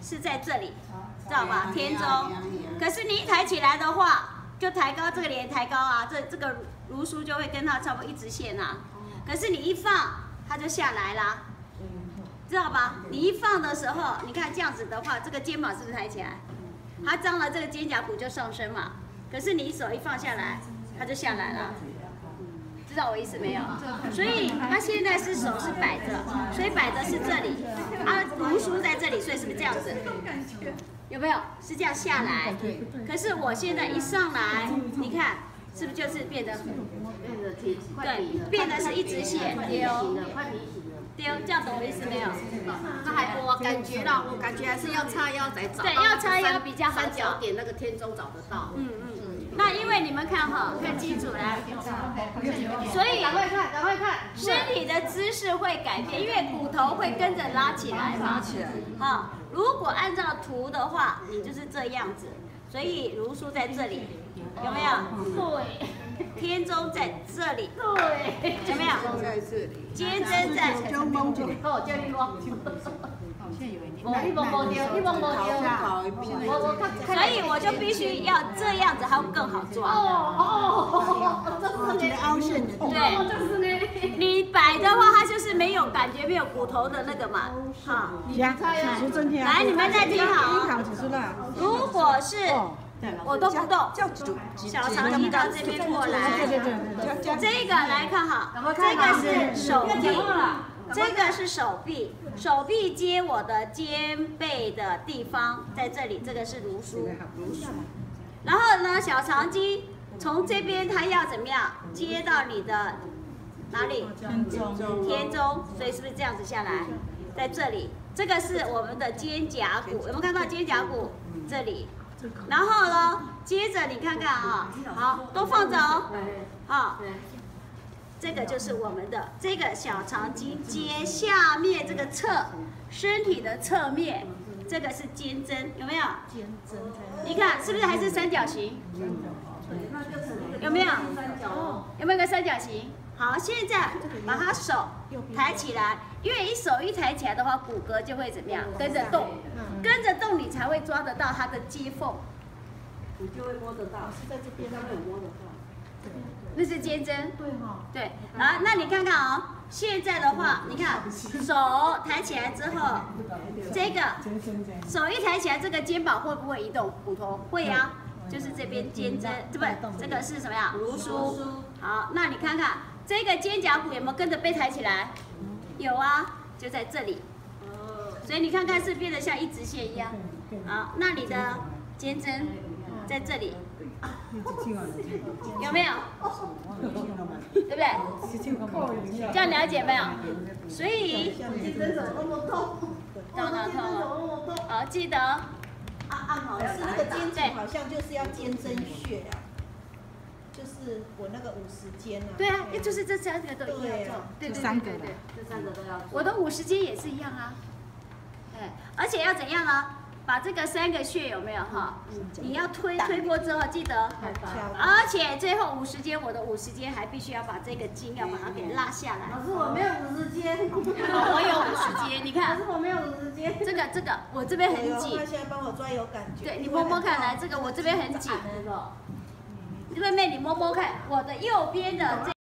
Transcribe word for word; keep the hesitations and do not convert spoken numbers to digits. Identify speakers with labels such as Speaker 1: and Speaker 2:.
Speaker 1: 是在这里，知道吧？天中。可是你一抬起来的话，就抬高这个脸抬高啊，这这个如书就会跟它差不多一直线啊。可是你一放，它就下来啦，知道吧？你一放的时候，你看这样子的话，这个肩膀是不是抬起来？它张了这个肩胛骨就上升嘛。可是你手一放下来，它就下来了。 知道我意思没有？所以他现在是手是摆着，所以摆着是这里，啊，如书在这里，所以是不是这样子？有没有？是这样下来。可是我现在一上来，你看是不是就是变得对，变得是一直线丢丢，这样懂我意思没有？
Speaker 2: 那还我感觉到，我感觉还是要叉腰才找到。
Speaker 1: 对，要叉腰比较好
Speaker 2: 三角点那个天中找得到。
Speaker 1: 嗯嗯。 那因为你们看哈，看清楚来，所以
Speaker 2: 赶快看，赶快看，
Speaker 1: 身体的姿势会改变，因为骨头会跟着拉起来嘛。拉起来。啊，如果按照图的话，你就是这样子。所以如书在这里，有没有？对。天中在这里，对。有没有？在这里。肩针在。
Speaker 2: 哦，叫你摸。
Speaker 1: 我一摸摸丢，一摸摸丢，所以我就必须要这样子，它会更好抓。
Speaker 2: 哦哦，这是呢凹陷的。
Speaker 1: 对，这是呢。你摆的话，它就是没有感觉，没有骨头的那个嘛。好，来，你们再听好。如果是我都不动，小肠移到这边过来。这个来看哈，这个是手臂。 这个是手臂，手臂接我的肩背的地方，在这里，这个是如书。然后呢，小肠肌从这边它要怎么样接到你的哪里？天中。天中，所以是不是这样子下来？在这里，这个是我们的肩胛骨，有没有看到肩胛骨？这里。然后呢，接着你看看啊，好，都放着哦，好。 这个就是我们的这个小肠经接下面这个侧身体的侧面，这个是肩针，有没有？肩针，你看是不是还是三角形？有没有？有没有个三角形？好，现在把它手抬起来，因为一手一抬起来的话，骨骼就会怎么样？跟着动，跟着动你才会抓得到它的接缝，
Speaker 2: 你就会摸得到。是在这边，它没有摸得到。
Speaker 1: 那是肩针，对哈，对，啊，那你看看哦，现在的话，你看手抬起来之后，这个手一抬起来，这个肩膀会不会移动？骨头会啊，就是这边肩针，对不对？这个是什么呀？如书。好，那你看看这个肩胛骨有没有跟着被抬起来？有啊，就在这里。所以你看看是变得像一直线一样。好，那你的肩针在这里。 有没有？对不对？这样了解没有？所以
Speaker 2: 肩针怎么那么痛？
Speaker 1: 当然痛了。好，记得
Speaker 2: 按按好，是那个肩颈好像就是要肩针穴啊，就是我那个五十肩啊。
Speaker 1: 对啊，就是这三个都一样做。对对对对对，
Speaker 2: 这三个都要做。
Speaker 1: 我的五十肩也是一样啊。哎，而且要怎样呢？ 把这个三个穴有没有哈？你要推推过之后，记得，而且最后五十肩，我的五十肩还必须要把这个筋要把它给拉下来。
Speaker 2: 老师，我没有五十肩，
Speaker 1: 我有五十肩，你看。
Speaker 2: 老师，我没有五十肩。
Speaker 1: 这个这个，我这边很紧。
Speaker 2: 他现在帮我抓有感觉。
Speaker 1: 对你摸摸看，来这个我这边很紧。妹妹，你摸摸看，我的右边的这。